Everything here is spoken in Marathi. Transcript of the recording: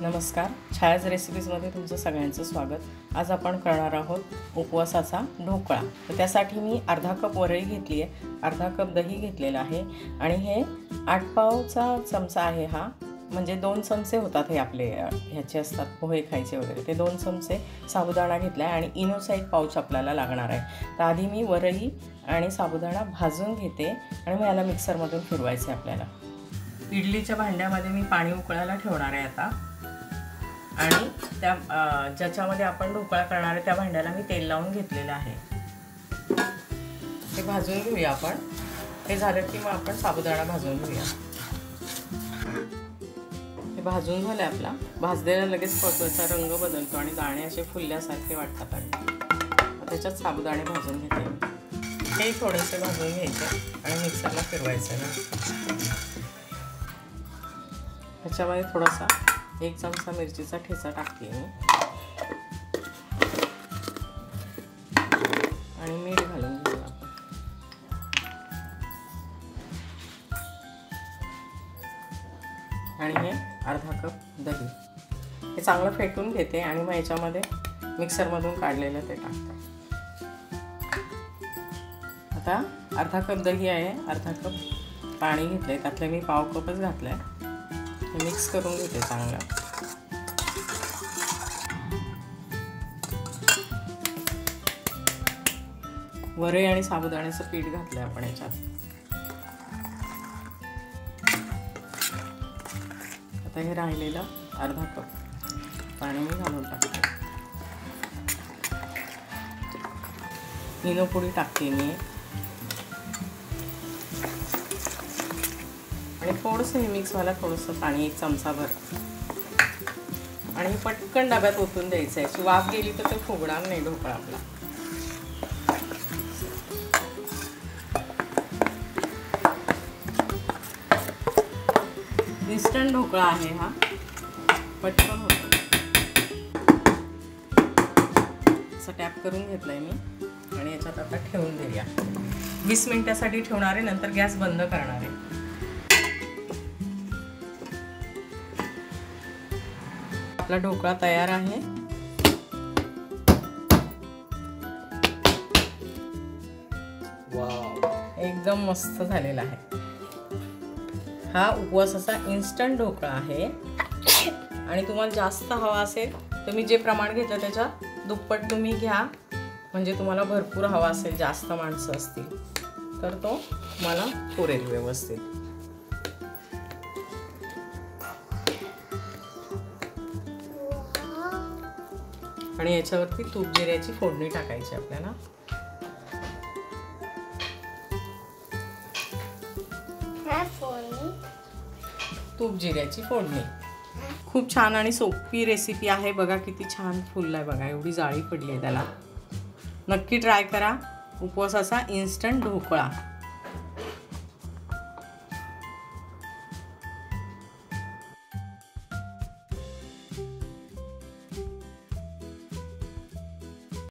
नमस्कार, छायाज रेसिपीजमध्ये तुमचं सगळ्यांचं स्वागत। आज आपण करणार आहोत उपवासाचा ढोकळा। तर त्यासाठी मी अर्धा कप वरई घेतली आहे, अर्धा कप दही घेतलेला आहे आणि हे 8 पावचा चमचा आहे हा, म्हणजे 2 चमचे होतात हे आपले ह्याचे असतात पोहे खायचे वगैरे, ते 2 चमचे साबुदाणा घेतला आहे आणि इनोसाइड पाऊच आपल्याला लागणार आहे। तर आधी मी वरई आणि साबुदाणा भाजून घेते आणि मग याला मिक्सरमधून फिरवायचे आपल्याला। इडलीच्या भांड्यामध्ये मी पाणी उकळायला ठेवणार आहे आता आणि त्या ज्याच्यामध्ये आपण ढोकळा करणार आहे त्या भांड्याला मी तेल लावून घेतलेलं आहे। ते भाजून घेऊया आपण। हे झालं की मग आपण साबुदाणा भाजून घेऊया। हे भाजून झालं आपला, भाजलेला लगेच त्याचा रंग बदलतो आणि दाणे असे फुलल्यासारखे वाटतात आणि त्याच्यात साबुदाणे भाजून घेते। हे थोडेसे भाजून घ्यायचे आणि मिक्सरला फिरवायचं ना। ह्याच्यामध्ये थोडासा 1 चमचा मिरचीचा ठेचा टाकते मी आणि मीठ घालून घेऊ आपण। आणि हे अर्धा कप दही, हे चांगलं फेटून घेते आणि मग याच्यामध्ये मिक्सरमधून काढलेलं ते टाकते। आता अर्धा कप दही आहे, अर्धा कप पाणी घेतलंय, त्यातलं मी पाव कपच घातलंय। मिक्स करून घेते चांगलं। वरई आणि साबुदाण्याचं पीठ घातलंय आपण याच्यात। आता हे राहिलेलं अर्धा कप पाणी मी घालून टाकते। इनो पुडी टाकते मी आणि थोडंसं हे मिक्स व्हायला थोडंसं पाणी 1 चमचाभर आणि पटकन डब्यात ओतून द्यायचं आहे। अशी वाफ गेली तर ते फुगणार नाही ढोकळा आपला। इन्स्टंट ढोकळा आहे हा, पटकन होतो। असं टॅप करून घेतलंय मी आणि याच्यात आता ठेवून देऊया। 20 मिनिटासाठी ठेवणार आहे, नंतर गॅस बंद करणार आहे। आपला ढोकळा तयार आहे। वाव, एकदम मस्त झालेला आहे। हा उपवासाचा इन्स्टंट ढोकळा आहे आणि तुम्हाला जास्त हवा असेल तर मी जे प्रमाण घेतलं त्याच्या दुप्पट तुम्ही घ्या, म्हणजे तुम्हाला भरपूर हवा असेल, जास्त माणसं असतील तर तो तुम्हाला पुरेल व्यवस्थित। आणि याच्यावरती तूप जिऱ्याची फोडणी टाकायची आपल्याला। तूप जिऱ्याची फोडणी खूप छान आणि सोपी रेसिपी आहे। बघा किती छान फुललाय, बघा एवढी जाळी पडली आहे त्याला। नक्की ट्राय करा उपवासाचा इन्स्टंट ढोकळा।